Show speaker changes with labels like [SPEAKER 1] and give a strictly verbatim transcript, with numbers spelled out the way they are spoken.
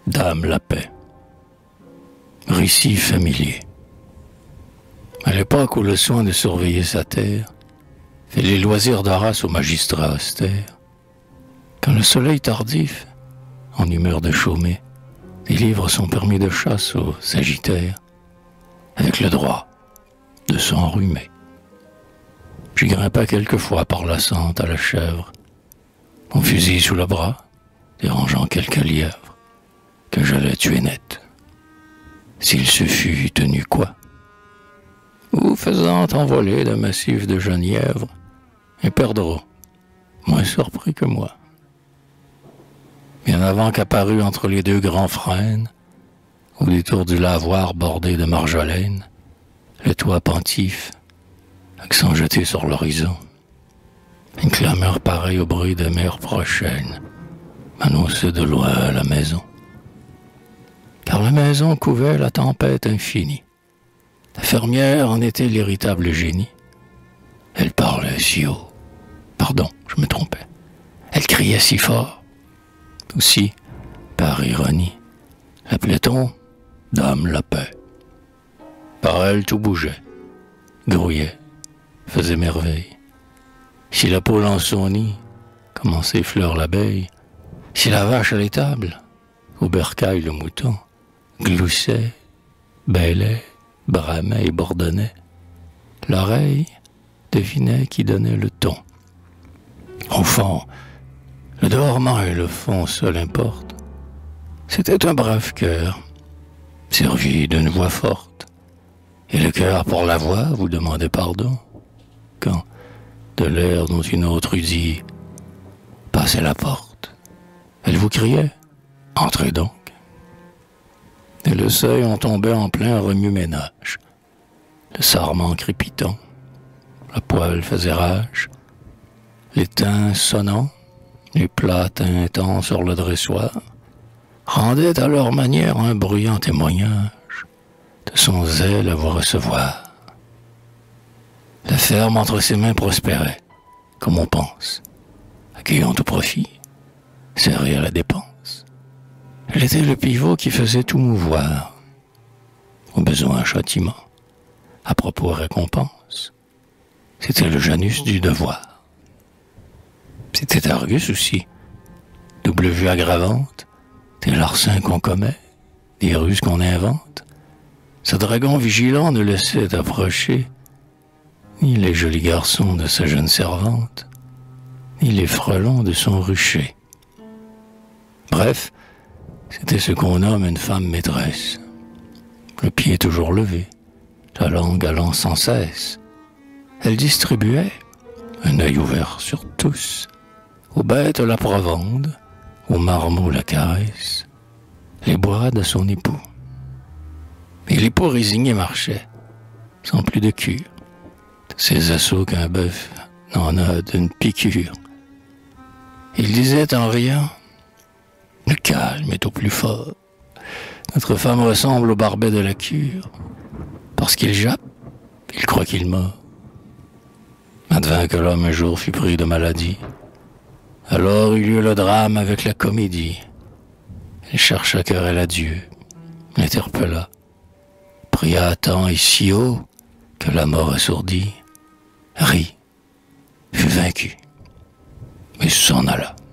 [SPEAKER 1] Dame la paix. Récit familier. À l'époque où le soin de surveiller sa terre fait les loisirs d'Horace aux magistrats austères, quand le soleil tardif, en humeur de chômer, délivre son permis de chasse aux sagittaires, avec le droit de s'enrhumer. J'y grimpai quelquefois par la sente à la chèvre, mon fusil sous le bras, dérangeant quelques lièvres, que j'allais tuer net, s'il se fût tenu quoi, ou faisant envoler d'un massif de genièvre un perdreau, moins surpris que moi. Bien avant qu'apparut entre les deux grands frênes, au détour du lavoir bordé de marjolaine, le toit pentif, accent jeté sur l'horizon, une clameur pareille au bruit de mer prochaine m'annonçait de loin la maison. Car la maison couvait la tempête infinie. La fermière en était l'héritable génie. Elle parlait si haut. Pardon, je me trompais. Elle criait si fort. Aussi, par ironie, l'appelait-on Dame la paix. Par elle tout bougeait, grouillait, faisait merveille. Si la poule en son nid, comme s'effleure l'abeille, si la vache à l'étable, au bercail le mouton, gloussait, bêlait, bramait et bourdonnait, l'oreille devinait qui donnait le ton. Au fond, le dormant et le fond seul importe. C'était un brave cœur, servi d'une voix forte, et le cœur pour la voix vous demandait pardon, quand, de l'air dont une autre eût dit « Passez la porte », elle vous criait « Entrez donc ». Et le seuil en tombait en plein remue-ménage, le sarment crépitant, la poêle faisait rage, l'étain sonnant, les plats tintants sur le dressoir, rendaient à leur manière un bruyant témoignage de son zèle à vous recevoir. La ferme entre ses mains prospérait, comme on pense, accueillant tout profit, serrée à la dépense. Elle était le pivot qui faisait tout mouvoir. Au besoin, châtiment. À propos, récompense. C'était le Janus du devoir. C'était Argus aussi. Double vue aggravante, des larcins qu'on commet, des ruses qu'on invente. Ce dragon vigilant ne laissait approcher ni les jolis garçons de sa jeune servante, ni les frelons de son rucher. Bref, c'était ce qu'on nomme une femme maîtresse. Le pied toujours levé, la langue allant sans cesse. Elle distribuait, un œil ouvert sur tous, aux bêtes la provende, aux marmots la caresse, les boirades à son époux. Et l'époux résigné marchait, sans plus de cure, de ces assauts qu'un bœuf n'en a d'une piqûre. Il disait en riant: le calme est au plus fort. Notre femme ressemble au barbet de la cure. Parce qu'il jappe, il croit qu'il mord. Advint que l'homme un jour fut pris de maladie. Alors il eut le drame avec la comédie. Il chercha querelle à Dieu, l'interpella, pria à temps et si haut que la mort assourdie rit, fut vaincu, et s'en alla.